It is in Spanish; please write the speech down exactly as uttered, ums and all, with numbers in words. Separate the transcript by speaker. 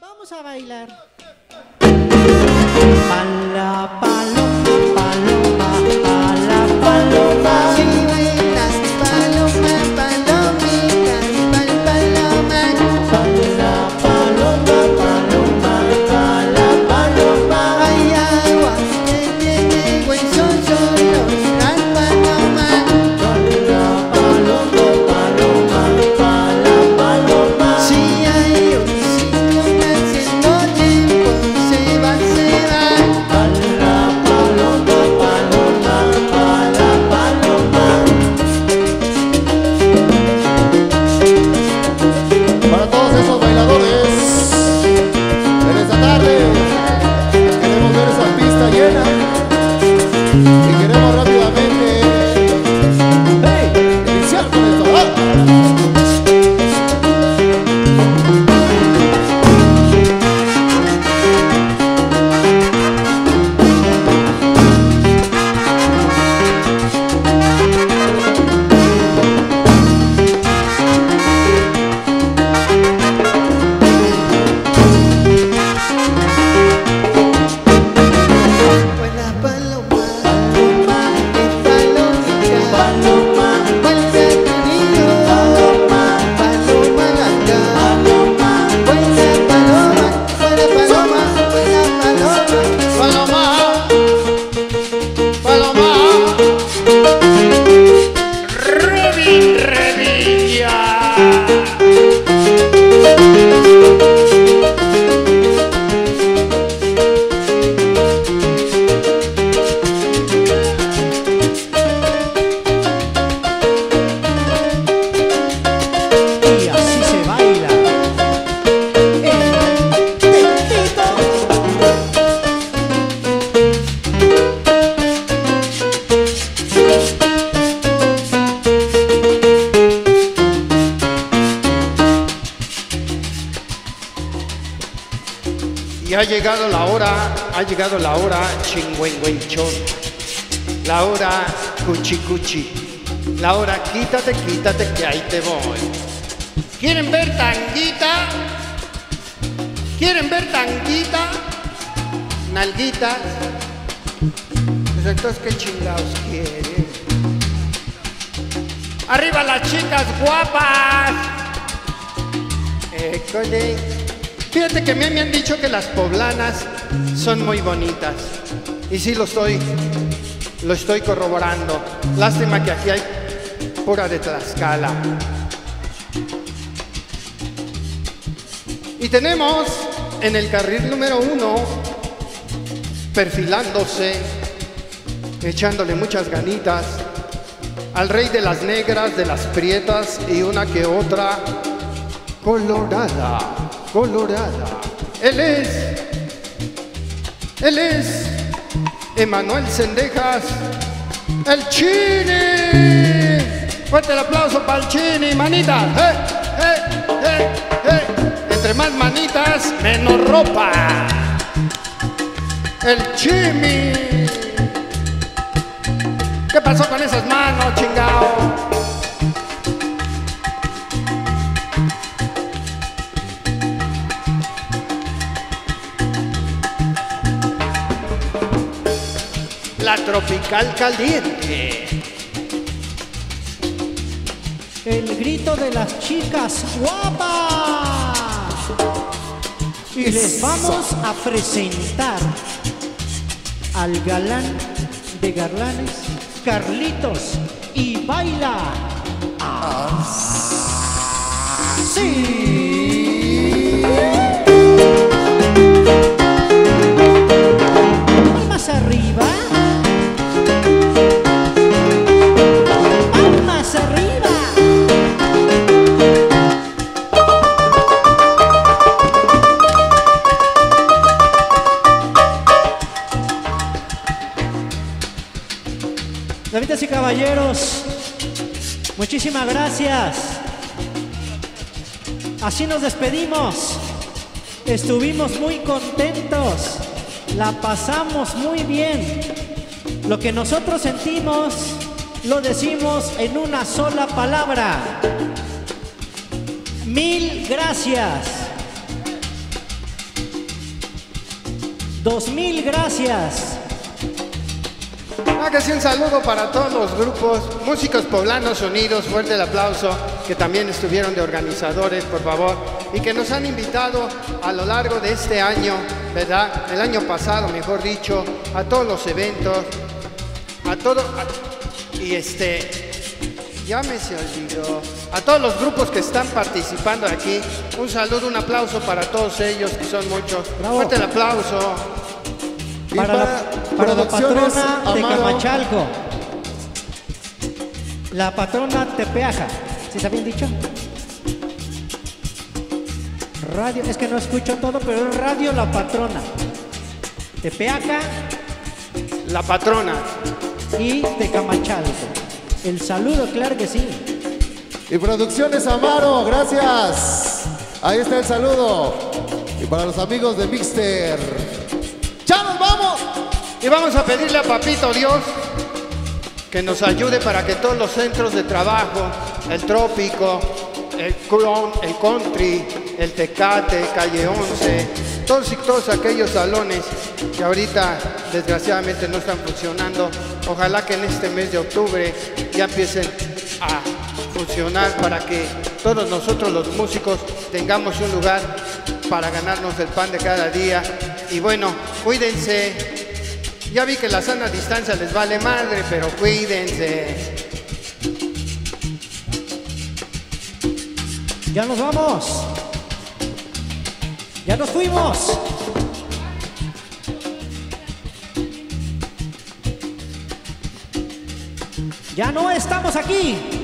Speaker 1: Vamos a bailar. Pala, paloma, paloma, pala, paloma.
Speaker 2: Si bailas paloma, palomita, pal, paloma.
Speaker 1: Pala, paloma, paloma, pala, paloma.
Speaker 2: Hay aguas que tienen huesos solos, las palomas.
Speaker 1: Pala, paloma, paloma, pala, paloma.
Speaker 2: Si hay un ciclón haciendo tiempo, se va, se va.
Speaker 1: Pala, paloma, paloma, pala, paloma.
Speaker 3: Para todos esos bailadores en esta tarde queremos ver esa pista llena y queremos rápidamente
Speaker 1: ¡Hey!
Speaker 3: iniciar con esto. ¡Ah!
Speaker 2: Buena paloma, paloma, es palomita.
Speaker 1: Paloma,
Speaker 2: Vuelve tu nido,
Speaker 1: paloma,
Speaker 2: paloma blanca.
Speaker 1: paloma.
Speaker 2: Buena paloma, buena paloma, buena paloma.
Speaker 3: Paloma, Paloma,
Speaker 4: Robin Revilla.
Speaker 1: Y así se baila. El tentito.
Speaker 4: Y ha llegado la hora, ha llegado la hora chingüengüenchón, la hora cuchicuchi, la hora quítate, quítate que ahí te voy. ¿Quieren ver tanguita? ¿Quieren ver tanguita? ¿Nalguitas? Pues entonces, ¿qué chingados quieren? ¡Arriba las chicas guapas! École. Fíjate que me, me han dicho que las poblanas son muy bonitas. Y sí lo estoy, lo estoy corroborando. Lástima que aquí hay pura de Tlaxcala. Y tenemos en el carril número uno, perfilándose, echándole muchas ganitas, al rey de las negras, de las prietas y una que otra colorada, colorada. Él es, él es Emanuel Cendejas, el Chini. Fuerte el aplauso para el Chini, manita. ¡Eh, eh, eh, eh! Entre más manitas, menos ropa. El Chimi. ¿Qué pasó con esas manos, chingao? La tropical caliente.
Speaker 1: El grito de las chicas guapas. Y les vamos a presentar al galán de garlanes, Carlitos, y baila así. Palmas arriba. Palmas arriba. Damas y caballeros, muchísimas gracias. Así nos despedimos. Estuvimos muy contentos. La pasamos muy bien. Lo que nosotros sentimos lo decimos en una sola palabra. Mil gracias. Dos mil gracias.
Speaker 4: Ah, que sí, un saludo para todos los grupos, músicos poblanos unidos, fuerte el aplauso, que también estuvieron de organizadores, por favor, y que nos han invitado a lo largo de este año, ¿verdad? El año pasado, mejor dicho, a todos los eventos, a todo, a- y este, ya me se olvidó, a todos los grupos que están participando aquí, un saludo, un aplauso para todos ellos, que son muchos.
Speaker 1: Bravo.
Speaker 4: Fuerte el aplauso.
Speaker 3: Y
Speaker 1: Para, la, para la
Speaker 3: Producciones
Speaker 1: patrona de
Speaker 3: Amado.
Speaker 1: Camachalco. La patrona Tepeaja. ¿Sí está bien dicho? Radio, es que no escucho todo, pero es Radio La Patrona. Tepeaca
Speaker 4: La patrona.
Speaker 1: y Tecamachalco. El saludo, claro que sí.
Speaker 3: Y Producciones Amaro, gracias. Ahí está el saludo. Y para los amigos de Mixter. ¡Ya nos vamos!
Speaker 4: Y vamos a pedirle a Papito Dios que nos ayude para que todos los centros de trabajo, el Trópico, el Clon, el Country, el Tecate, Calle once, todos y todos aquellos salones que ahorita desgraciadamente no están funcionando, ojalá que en este mes de octubre ya empiecen a funcionar para que todos nosotros los músicos tengamos un lugar para ganarnos el pan de cada día. Y bueno, cuídense. Ya vi que la sana distancia les vale madre, pero cuídense.
Speaker 1: Ya nos vamos. Ya nos fuimos. Ya no estamos aquí.